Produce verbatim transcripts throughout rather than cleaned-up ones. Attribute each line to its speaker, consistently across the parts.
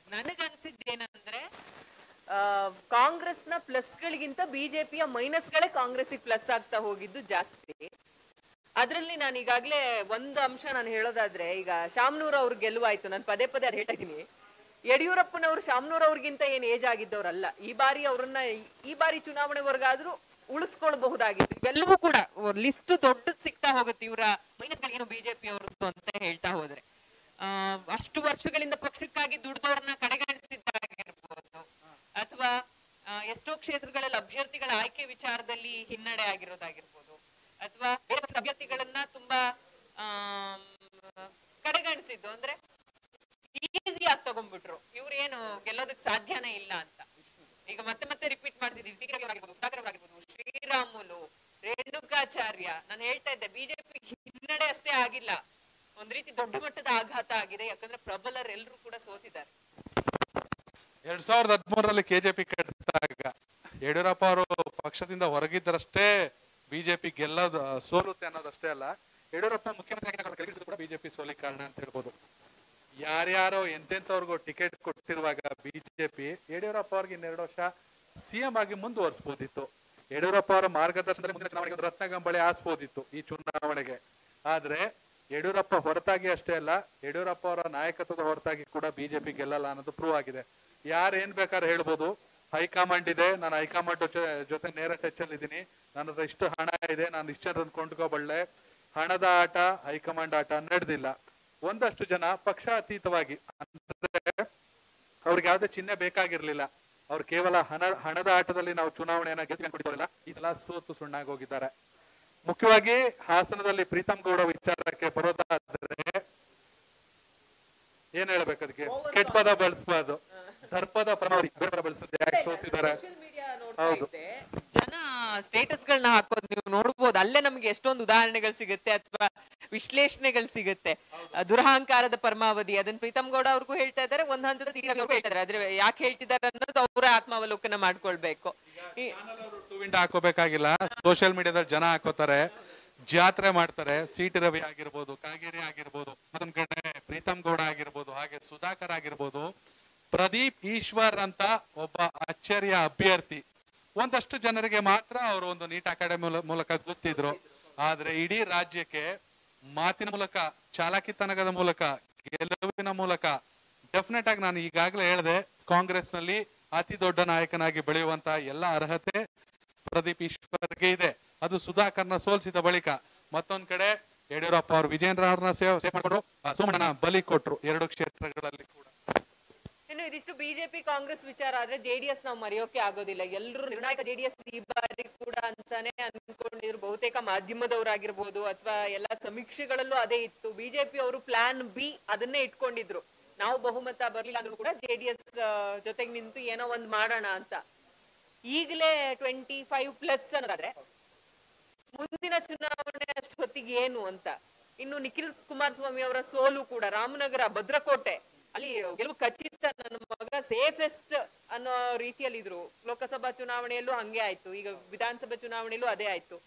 Speaker 1: ನನಗನ್ಸಿದ್ದೇನಂದ್ರೆ ಕಾಂಗ್ರೆಸ್ನ ಪ್ಲಸ್ಗಳಿಗಿಂತ ಬಿಜೆಪಿಯ ಮೈನಸ್ಗಳೇ ಕಾಂಗ್ರೆಸ್ಗೆ ಪ್ಲಸ್ ಆಗ್ತಾ ಹೋಗಿದ್ದು ಜಾಸ್ತಿ. ಅದ್ರಲ್ಲಿ ನಾನು ಈಗಾಗ್ಲೇ ಒಂದು ಅಂಶ ನಾನು ಹೇಳೋದಾದ್ರೆ, ಈಗ ಶಾಮನೂರ್ ಅವ್ರ ಗೆಲುವಾಯ್ತು, ನಾನು ಪದೇ ಪದೇ ಅದು ಹೇಳ್ತಾ ಇದ್ದೀನಿ. ಯಡಿಯೂರಪ್ಪನವರು ಶಾಮನೂರ್ ಅವ್ರಿಗಿಂತ ಏನ್ ಏಜ್ ಆಗಿದ್ದವರಲ್ಲ. ಈ ಬಾರಿ ಅವ್ರನ್ನ ಈ ಬಾರಿ ಚುನಾವಣೆವರೆಗಾದ್ರೂ ಉಳಿಸ್ಕೊಳ್ಬಹುದಾಗಿತ್ತು. ಇವೆಲ್ಲವೂ ಕೂಡ ಲಿಸ್ಟ್ ದೊಡ್ಡದ್ ಸಿಗ್ತಾ ಹೋಗುತ್ತೆ ಇವರ ಮೈನಸ್ಗಳೇನು ಬಿಜೆಪಿ ಅವ್ರದ್ದು ಅಂತ ಹೇಳ್ತಾ ಹೋದ್ರೆ. ಆ ಅಷ್ಟು ವರ್ಷಗಳಿಂದ ಪಕ್ಷಕ್ಕಾಗಿ ದುಡ್ದವ್ರನ್ನ ಕಡೆಗಣಿಸಿದ್ದಾಗಿರ್ಬೋದು, ಅಥವಾ ಎಷ್ಟೋ ಕ್ಷೇತ್ರಗಳಲ್ಲಿ ಅಭ್ಯರ್ಥಿಗಳ ಆಯ್ಕೆ ವಿಚಾರದಲ್ಲಿ ಹಿನ್ನಡೆ ಆಗಿರೋದಾಗಿರ್ಬೋದು, ಅಥವಾ ಬೇರೆ ಪಕ್ಷದ ಅಭ್ಯರ್ಥಿಗಳನ್ನ ತುಂಬಾ ಆ ಕಡೆಗಣಿಸಿದ್ದು, ಅಂದ್ರೆ ಈಸಿ ಆಗಿ ತಗೊಂಡ್ಬಿಟ್ರು, ಇವ್ರು ಏನು ಗೆಲ್ಲೋದಕ್ ಸಾಧ್ಯನೇ ಇಲ್ಲ ಅಂತ. ಈಗ ಮತ್ತೆ ಮತ್ತೆ ರಿಪೀಟ್ ಮಾಡ್ತಿದೀವಿ, ಸಿ ಆಗಿರ್ಬೋದು, ಸುಧಾಕರ್ ಅವರಾಗಿರ್ಬೋದು, ಶ್ರೀರಾಮುಲು, ರೇಣುಕಾಚಾರ್ಯ. ನಾನು ಹೇಳ್ತಾ ಇದ್ದೆ, ಬಿಜೆಪಿ ಹಿನ್ನಡೆ ಅಷ್ಟೇ ಆಗಿಲ್ಲ, ಒಂದ್ ರೀತಿ ದೊಡ್ಡ ಮಟ್ಟದ ಆಘಾತ ಆಗಿದೆ. ಯಾಕಂದ್ರೆ ಪ್ರಬಲರೆಲ್ಲರೂ ಕೂಡ ಸೋತಿದ್ದಾರೆ.
Speaker 2: ಎರಡ್ ಸಾವಿರದ ಹದಿಮೂರರಲ್ಲಿ ಕೆಜೆಪಿ ಕಟ್ಟಿದಾಗ ಯಡಿಯೂರಪ್ಪ ಅವರು ಪಕ್ಷದಿಂದ ಹೊರಗಿದ್ದರಷ್ಟೇ ಬಿಜೆಪಿ ಗೆಲ್ಲೋದು ಸೋಲುತ್ತೆ ಅನ್ನೋದಷ್ಟೇ ಅಲ್ಲ, ಯಡಿಯೂರಪ್ಪ ಮುಖ್ಯಮಂತ್ರಿ ಕೂಡ ಬಿಜೆಪಿ ಸೋಲಿಗೆ ಕಾರಣ ಅಂತ ಹೇಳ್ಬೋದು. ಯಾರ್ಯಾರೋ ಎಂತೆಂತವ್ರಿಗೂ ಟಿಕೆಟ್ ಕೊಟ್ಟಿರುವಾಗ ಬಿಜೆಪಿ ಯಡಿಯೂರಪ್ಪ ಅವ್ರಿಗೆ ಇನ್ನೆರಡು ವರ್ಷ ಸಿಎಂ ಆಗಿ ಮುಂದುವರಿಸಬಹುದಿತ್ತು. ಯಡಿಯೂರಪ್ಪ ಅವರ ಮಾರ್ಗದರ್ಶನದಲ್ಲಿ ಮುಂದಿನ ಚುನಾವಣೆಗೆ ಒಂದು ರತ್ನಗಂಬಳಿ ಹಾಸ್ಬೋದಿತ್ತು ಈ ಚುನಾವಣೆಗೆ. ಆದ್ರೆ ಯಡಿಯೂರಪ್ಪ ಹೊರತಾಗಿ ಅಷ್ಟೇ ಅಲ್ಲ, ಯಡಿಯೂರಪ್ಪ ಅವರ ನಾಯಕತ್ವದ ಹೊರತಾಗಿ ಕೂಡ ಬಿಜೆಪಿ ಗೆಲ್ಲಲ್ಲ ಅನ್ನೋದು ಪ್ರೂವ್ ಆಗಿದೆ. ಯಾರು ಏನ್ ಬೇಕಾದ್ರೆ ಹೇಳ್ಬೋದು, ಹೈಕಮಾಂಡ್ ಇದೆ, ನಾನು ಹೈಕಮಾಂಡ್ ಜೊತೆ ನೇರ ಟಚ್ ಅಲ್ಲಿ ಇದ್ದೀನಿ, ನನ್ನ ಹತ್ರ ಇಷ್ಟು ಹಣ ಇದೆ, ನಾನು ಇಷ್ಟನ್ನು ಕೊಂಡ್ಕೋಬಳ್ಳೆ. ಹಣದ ಆಟ ಹೈಕಮಾಂಡ್ ಆಟ ನಡೆದಿಲ್ಲ. ಒಂದಷ್ಟು ಜನ ಪಕ್ಷ ಅತೀತವಾಗಿ, ಅಂದ್ರೆ ಅವ್ರಿಗೆ ಯಾವ್ದೇ ಚಿಹ್ನೆ ಬೇಕಾಗಿರ್ಲಿಲ್ಲ, ಅವ್ರು ಕೇವಲ ಹಣ ಹಣದ ಆಟದಲ್ಲಿ ನಾವು ಚುನಾವಣೆಯನ್ನ ಗೆದ್ದುಕೊಂಡಿಲ್ಲ, ಈ ಸಲ ಸೋತು ಸುಣ್ಣಾಗಿ ಹೋಗಿದ್ದಾರೆ. ಮುಖ್ಯವಾಗಿ ಹಾಸನದಲ್ಲಿ ಪ್ರೀತಮ್ ಗೌಡ ವಿಚಾರಕ್ಕೆ ಬರೋದಾದ್ರೆ ಏನ್ ಹೇಳ್ಬೇಕು, ಅದಕ್ಕೆ ಕೆಟ್ಟ ಪದ ಬಳಸಬಾರ್ದು, ದರ್ಪದ ಪ್ರಮಾಣ ಬಳಸಿದ್ರೆ ಯಾಕೆ ಸೋತಿದ್ದಾರೆ. ಹೌದು,
Speaker 1: ಜನ ಸ್ಟೇಟಸ್ ಗಳನ್ನ ಹಾಕೋದು ನೀವು ನೋಡ್ಬೋದು, ಅಲ್ಲೇ ನಮ್ಗೆ ಎಷ್ಟೊಂದು ಉದಾಹರಣೆಗಳು ಸಿಗುತ್ತೆ ಅಥವಾ ವಿಶ್ಲೇಷಣೆಗಳು ಸಿಗುತ್ತೆ. ದುರಹಂಕಾರದ ಪರಮಾವಧಿ, ಅದನ್ನ ಪ್ರೀತಮ್ ಗೌಡ ಅವ್ರಿಗೂ ಹೇಳ್ತಾ ಇದ್ದಾರೆ, ಒಂದ್ ಹಂತದ ಹೇಳ್ತಾ ಇದ್ದಾರೆ. ಆದ್ರೆ ಯಾಕೆ ಹೇಳ್ತಿದ್ದಾರೆ ಅನ್ನೋದು ಅವರ ಆತ್ಮಾವಲೋಕನ ಮಾಡ್ಕೊಳ್ಬೇಕು.
Speaker 2: ಹಾಕೋಬೇಕಾಗಿಲ್ಲ, ಸೋಷಿಯಲ್ ಮೀಡಿಯಾದಲ್ಲಿ ಜನ ಹಾಕೋತಾರೆ, ಜಾತ್ರೆ ಮಾಡ್ತಾರೆ. ಸಿಟಿ ರವಿ ಆಗಿರ್ಬೋದು, ಕಾಗೇರಿ ಆಗಿರ್ಬೋದು, ಮತ್ತೊಂದ್ ಕಡೆ ಪ್ರೀತಮ್ ಗೌಡ ಆಗಿರ್ಬೋದು, ಹಾಗೆ ಸುಧಾಕರ್ ಆಗಿರ್ಬೋದು, ಪ್ರದೀಪ್ ಈಶ್ವರ್ ಅಂತ ಒಬ್ಬ ಅಚ್ಚರಿಯ ಅಭ್ಯರ್ಥಿ ಒಂದಷ್ಟು ಜನರಿಗೆ ಮಾತ್ರ ಅವರು ಒಂದು ನೀಟ್ ಅಕಾಡೆಮಿ ಮೂಲಕ ಗೊತ್ತಿದ್ರು. ಆದ್ರೆ ಇಡೀ ರಾಜ್ಯಕ್ಕೆ ಮಾತಿನ ಮೂಲಕ, ಚಾಲಾಕಿತನದ ಮೂಲಕ, ಗೆಲುವಿನ ಮೂಲಕ ಡೆಫಿನೆಟ್ ಆಗಿ ನಾನು ಈಗಾಗಲೇ ಹೇಳಿದೆ, ಕಾಂಗ್ರೆಸ್ ನಲ್ಲಿ ಅತಿ ದೊಡ್ಡ ನಾಯಕನಾಗಿ ಬೆಳೆಯುವಂತ ಎಲ್ಲ ಅರ್ಹತೆ ಪ್ರದೀಪ್ ಈಶ್ವರ್ಗೆ ಇದೆ. ಅದು ಸುಧಾಕರ್ನ ಸೋಲಿಸಿದ ಬಳಿಕ. ಮತ್ತೊಂದ್ ಕಡೆ ಯಡಿಯೂರಪ್ಪ ಅವರು ವಿಜೇಂದ್ರ ಅವ್ರನ್ನ ಸೇವೆ ಮಾಡಿಕೊಂಡು ಸೋಮಣ್ಣನ ಬಲಿ ಕೊಟ್ರು ಎರಡು ಕ್ಷೇತ್ರಗಳಲ್ಲಿ ಕೂಡ.
Speaker 1: ಇನ್ನು ಇದಿಷ್ಟು ಬಿಜೆಪಿ ಕಾಂಗ್ರೆಸ್ ವಿಚಾರ ಆದ್ರೆ ಜೆಡಿಎಸ್ ನಾವು ಮರೆಯೋಕೆ ಆಗೋದಿಲ್ಲ. ಎಲ್ಲರೂ ನಿರ್ಣಾಯಕ ಜೆಡಿಎಸ್ ಈ ಬಾರಿ ಕೂಡ ಅಂತಾನೆ ಅನ್ಕೊಂಡಿದ್ರು. ಬಹುತೇಕ ಮಾಧ್ಯಮದವರಾಗಿರ್ಬೋದು ಅಥವಾ ಎಲ್ಲಾ ಸಮೀಕ್ಷೆಗಳಲ್ಲೂ ಅದೇ ಇತ್ತು. ಬಿಜೆಪಿ ಅವರು ಪ್ಲಾನ್ ಬಿ ಅದನ್ನೇ ಇಟ್ಕೊಂಡಿದ್ರು, ನಾವು ಬಹುಮತ ಬರ್ಲಿಲ್ಲ ಅಂದ್ರೂ ಕೂಡ ಜೆಡಿಎಸ್ ಜೊತೆಗೆ ನಿಂತು ಏನೋ ಒಂದ್ ಮಾಡೋಣ ಅಂತ. ಈಗಲೇ ಟ್ವೆಂಟಿ ಫೈವ್ ಪ್ಲಸ್ ಅನ್ನೋದಾದ್ರೆ ಮುಂದಿನ ಚುನಾವಣೆ ಅಷ್ಟು ಹೊತ್ತಿಗೆ ಏನು ಅಂತ. ಇನ್ನು ನಿಖಿಲ್ ಕುಮಾರಸ್ವಾಮಿ ಅವರ ಸೋಲು ಕೂಡ, ರಾಮನಗರ, ಭದ್ರಕೋಟೆ ಅಲ್ಲಿ ಗೆಲುವು ಖಚಿತ, ನನ್ನ ಮಗ ಸೇಫೆಸ್ಟ್ ಅನ್ನೋ ರೀತಿಯಲ್ಲಿ ಇದ್ರು. ಲೋಕಸಭಾ ಚುನಾವಣೆಯಲ್ಲೂ ಹಂಗೆ ಆಯ್ತು, ಈಗ ವಿಧಾನಸಭೆ ಚುನಾವಣೆಯಲ್ಲೂ ಅದೇ ಆಯ್ತು.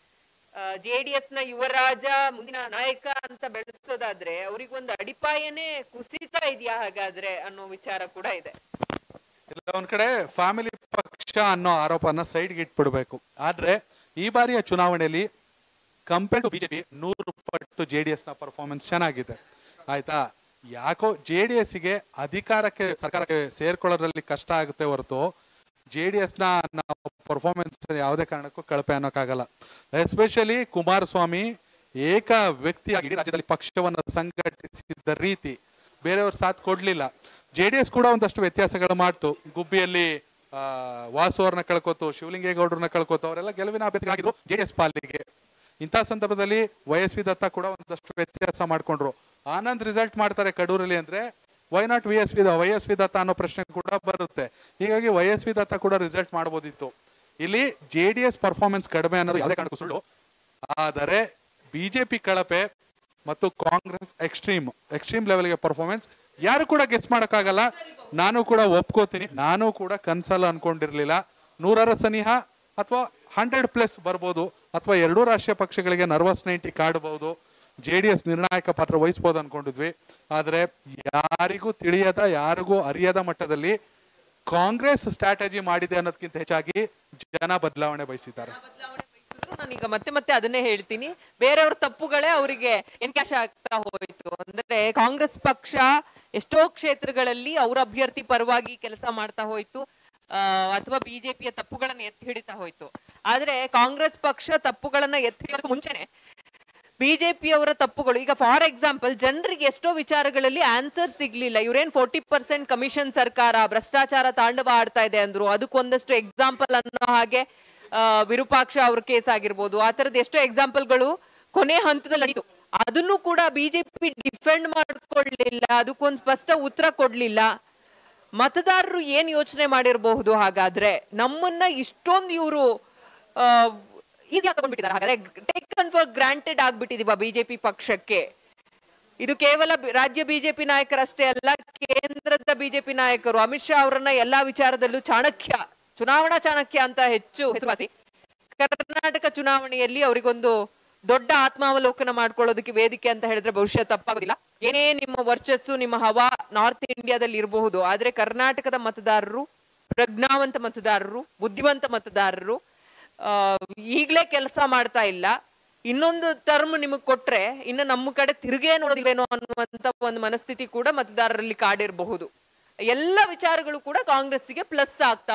Speaker 1: ಜೆಡಿಎಸ್ ನ ಯುವರಾಜ, ಮುಂದಿನ ನಾಯಕ ಅಂತ ಬೆಳೆಸೋದಾದ್ರೆ ಅವ್ರಿಗೊಂದು ಅಡಿಪಾಯನೇ ಕುಸಿತ ಇದೆಯಾ ಹಾಗಾದ್ರೆ ಅನ್ನೋ ವಿಚಾರ ಕೂಡ ಇದೆ.
Speaker 2: ಇಲ್ಲ, ಒಂದ್ ಕಡೆ ಫ್ಯಾಮಿಲಿ ಪಕ್ಷ ಅನ್ನೋ ಆರೋಪನ ಸೈಡ್ಗೆ ಇಟ್ಬಿಡ್ಬೇಕು. ಆದ್ರೆ ಈ ಬಾರಿಯ ಚುನಾವಣೆಯಲ್ಲಿ ಕಂಪೇರ್ ಟು ಬಿಜೆಪಿ ನೂರು ಪಟ್ಟು ಜೆಡಿಎಸ್ ನ ಪರ್ಫಾರ್ಮೆನ್ಸ್ ಚೆನ್ನಾಗಿದೆ. ಆಯ್ತಾ, ಯಾಕೋ ಜೆಡಿಎಸ್ ಗೆ ಅಧಿಕಾರಕ್ಕೆ ಸರ್ಕಾರಕ್ಕೆ ಸೇರ್ಕೊಳ್ಳೋದ್ರಲ್ಲಿ ಕಷ್ಟ ಆಗುತ್ತೆ ಹೊರತು ಜೆಡಿಎಸ್ ನ ಪರ್ಫಾರ್ಮೆನ್ಸ್ ಯಾವುದೇ ಕಾರಣಕ್ಕೂ ಕಳಪೆ ಅನ್ನೋಕ್ಕಾಗಲ್ಲ. ಎಸ್ಪೆಷಲಿ ಕುಮಾರಸ್ವಾಮಿ ಏಕ ವ್ಯಕ್ತಿಯಾಗಿ ರಾಜ್ಯದಲ್ಲಿ ಪಕ್ಷವನ್ನು ಸಂಘಟಿಸಿದ ರೀತಿ ಬೇರೆಯವ್ರ ಸಾಥ್ ಕೊಡ್ಲಿಲ್ಲ. ಜೆಡಿಎಸ್ ಕೂಡ ಒಂದಷ್ಟು ವ್ಯತ್ಯಾಸಗಳು ಮಾಡ್ತು. ಗುಬ್ಬಿಯಲ್ಲಿ ಆ ವಾಸು ಅವ್ರನ್ನ ಕಳ್ಕೋತು, ಶಿವಲಿಂಗೇಗೌಡರನ್ನ ಕಳ್ಕೋತು, ಅವರೆಲ್ಲ ಗೆಲುವಿನ ಅಭ್ಯರ್ಥಿಗಳಾಗಿದ್ರು ಜೆಡಿಎಸ್ ಪಾಲಿಗೆ. ಇಂಥ ಸಂದರ್ಭದಲ್ಲಿ ವೈ ಎಸ್ ವಿ ದತ್ತ ಕೂಡ ಒಂದಷ್ಟು ವ್ಯತ್ಯಾಸ ಮಾಡ್ಕೊಂಡ್ರು. ಆನಂದ್ ರಿಸಲ್ಟ್ ಮಾಡ್ತಾರೆ ಕಡೂರಲ್ಲಿ ಅಂದ್ರೆ why not V S V Y S V Datta ಅನ್ನೋ ಪ್ರಶ್ನೆ ಕೂಡ ಬರುತ್ತೆ. ಹೀಗಾಗಿ ವೈ ಎಸ್ ವಿ ದತ್ತ ಕೂಡ ರಿಸಲ್ಟ್ ಮಾಡಬಹುದಿತ್ತು. ಇಲ್ಲಿ ಜೆಡಿಎಸ್ ಪರ್ಫಾರ್ಮೆನ್ಸ್ ಕಡಿಮೆ ಅನ್ನೋದು ಯಾವುದೇ ಕಾರಣಕ್ಕೂ ಸುಳ್ಳು. ಆದರೆ ಬಿಜೆಪಿ ಕಳಪೆ ಮತ್ತು ಕಾಂಗ್ರೆಸ್ ಎಕ್ಸ್ಟ್ರೀಮ್ ಎಕ್ಸ್ಟ್ರೀಮ್ ಲೆವೆಲ್ಗೆ ಪರ್ಫಾರ್ಮೆನ್ಸ್ ಯಾರು ಕೂಡ ಗೆಸ್ ಮಾಡಕ್ಕಾಗಲ್ಲ. ನಾನು ಕೂಡ ಒಪ್ಕೋತೀನಿ, ನಾನು ಕೂಡ ಕನ್ಸಲ್ಲ ಅನ್ಕೊಂಡಿರ್ಲಿಲ್ಲ ನೂರರ ಸನಿಹ ಅಥವಾ ಹಂಡ್ರೆಡ್ ಪ್ಲಸ್ ಬರ್ಬೋದು, ಅಥವಾ ಎರಡೂ ರಾಷ್ಟ್ರೀಯ ಪಕ್ಷಗಳಿಗೆ ನರ್ವಸ್ ನೈಂಟಿ ಕಾಡಬಹುದು. ಜೆ ಡಿ ಎಸ್ ನಿರ್ಣಾಯಕ ಪಾತ್ರ ವಹಿಸ್ಬೋದು ಅನ್ಕೊಂಡಿದ್ವಿ. ಆದ್ರೆ ಯಾರಿಗೂ ತಿಳಿಯದ ಯಾರಿಗೂ ಅರಿಯದ ಮಟ್ಟದಲ್ಲಿ ಕಾಂಗ್ರೆಸ್ ಸ್ಟ್ರಾಟಜಿ ಮಾಡಿದೆ ಅನ್ನೋದಕ್ಕಿಂತ ಹೆಚ್ಚಾಗಿ ಜನ ಬದಲಾವಣೆ ಬಯಸಿದ್ದಾರೆ.
Speaker 1: ನಾನೀಗ ಮತ್ತೆ ಮತ್ತೆ ಅದನ್ನೇ ಹೇಳ್ತೀನಿ, ಬೇರೆಯವ್ರ ತಪ್ಪುಗಳೇ ಅವರಿಗೆ ಎನ್ಕ್ಯಾಶ್ ಆಗ್ತಾ ಹೋಯ್ತು. ಅಂದ್ರೆ ಕಾಂಗ್ರೆಸ್ ಪಕ್ಷ ಎಷ್ಟೋ ಕ್ಷೇತ್ರಗಳಲ್ಲಿ ಅವರ ಅಭ್ಯರ್ಥಿ ಪರವಾಗಿ ಕೆಲಸ ಮಾಡ್ತಾ ಹೋಯ್ತು, ಅಥವಾ ಬಿಜೆಪಿಯ ತಪ್ಪುಗಳನ್ನ ಎತ್ತಿ ಹಿಡಿತಾ ಹೋಯ್ತು. ಆದ್ರೆ ಕಾಂಗ್ರೆಸ್ ಪಕ್ಷ ತಪ್ಪುಗಳನ್ನ ಎತ್ತಿ ಹಿಡಿಯೋದು ಮುಂಚೆನೆ ಬಿಜೆಪಿ ಅವರ ತಪ್ಪುಗಳು, ಈಗ ಫಾರ್ ಎಕ್ಸಾಂಪಲ್ ಜನರಿಗೆ ಎಷ್ಟೋ ವಿಚಾರಗಳಲ್ಲಿ ಆನ್ಸರ್ ಸಿಗ್ಲಿಲ್ಲ. ಇವ್ರೇನ್ ಫೋರ್ಟಿ ಪರ್ಸೆಂಟ್ ಕಮಿಷನ್ ಸರ್ಕಾರ, ಭ್ರಷ್ಟಾಚಾರ ತಾಂಡವ ಆಡ್ತಾ ಇದೆ ಅಂದ್ರು, ಅದಕ್ಕೊಂದಷ್ಟು ಎಕ್ಸಾಂಪಲ್ ಅನ್ನೋ ಹಾಗೆ ವಿರೂಪಾಕ್ಷ ಅವ್ರ ಕೇಸ್ ಆಗಿರ್ಬೋದು, ಆ ತರದ ಎಷ್ಟೋ ಎಕ್ಸಾಂಪಲ್ಗಳು ಕೊನೆ ಹಂತದಲ್ಲಿ ನಡೀತು. ಅದನ್ನು ಕೂಡ ಬಿಜೆಪಿ ಡಿಫೆಂಡ್ ಮಾಡ್ಕೊಳ್ಳಿಲ್ಲ, ಅದಕ್ಕೊಂದು ಸ್ಪಷ್ಟ ಉತ್ತರ ಕೊಡ್ಲಿಲ್ಲ. ಮತದಾರರು ಏನ್ ಯೋಚನೆ ಮಾಡಿರಬಹುದು? ಹಾಗಾದ್ರೆ ನಮ್ಮನ್ನ ಇಷ್ಟೊಂದು ಇವರು ಈಸಿ ತಗೊಂಡ್ಬಿಟ್ಟಿದ್ದಾರೆ. ಹಾಗಾದ್ರೆ ಟೇಕನ್ ಫಾರ್ ಗ್ರಾಂಟೆಡ್ ಆಗ್ಬಿಟ್ಟಿದೀವ ಬಿಜೆಪಿ ಪಕ್ಷಕ್ಕೆ. ಇದು ಕೇವಲ ರಾಜ್ಯ ಬಿಜೆಪಿ ನಾಯಕರಷ್ಟೇ ಅಲ್ಲ, ಕೇಂದ್ರದ ಬಿಜೆಪಿ ನಾಯಕರು ಅಮಿತ್ ಶಾ ಅವರನ್ನ ಎಲ್ಲಾ ವಿಚಾರದಲ್ಲೂ ಚಾಣಕ್ಯ, ಚುನಾವಣಾ ಚಾಣಕ್ಯ ಅಂತ ಹೆಚ್ಚು ಹೆಸರುವಾಸಿ. ಕರ್ನಾಟಕ ಚುನಾವಣೆಯಲ್ಲಿ ಅವರಿಗೊಂದು ದೊಡ್ಡ ಆತ್ಮಾವಲೋಕನ ಮಾಡ್ಕೊಳ್ಳೋದಕ್ಕೆ ವೇದಿಕೆ ಅಂತ ಹೇಳಿದ್ರೆ ಬಹುಶಃ ತಪ್ಪಾಗೋದಿಲ್ಲ. ಏನೇ ನಿಮ್ಮ ವರ್ಚಸ್ಸು, ನಿಮ್ಮ ಹವಾ ನಾರ್ತ್ ಇಂಡಿಯಾದಲ್ಲಿ ಇರಬಹುದು, ಆದ್ರೆ ಕರ್ನಾಟಕದ ಮತದಾರರು ಪ್ರಜ್ಞಾವಂತ ಮತದಾರರು, ಬುದ್ಧಿವಂತ ಮತದಾರರು ಈಗ್ಲೇ ಕೆಲಸ ಮಾಡ್ತಾ ಇಲ್ಲ. ಇನ್ನೊಂದು ಟರ್ಮ್ ನಿಮಗ್ ಕೊಟ್ರೆ ಇನ್ನು ನಮ್ಮ ಕಡೆ ತಿರುಗೇ ನೋಡಿಲ್ವೇನೋ ಅನ್ನುವಂತ ಒಂದು ಮನಸ್ಥಿತಿ ಕೂಡ ಮತದಾರರಲ್ಲಿ ಕಾಡಿರಬಹುದು. ಎಲ್ಲ ವಿಚಾರಗಳು ಕೂಡ ಕಾಂಗ್ರೆಸ್ಸಿಗೆ ಪ್ಲಸ್ ಆಗ್ತಾ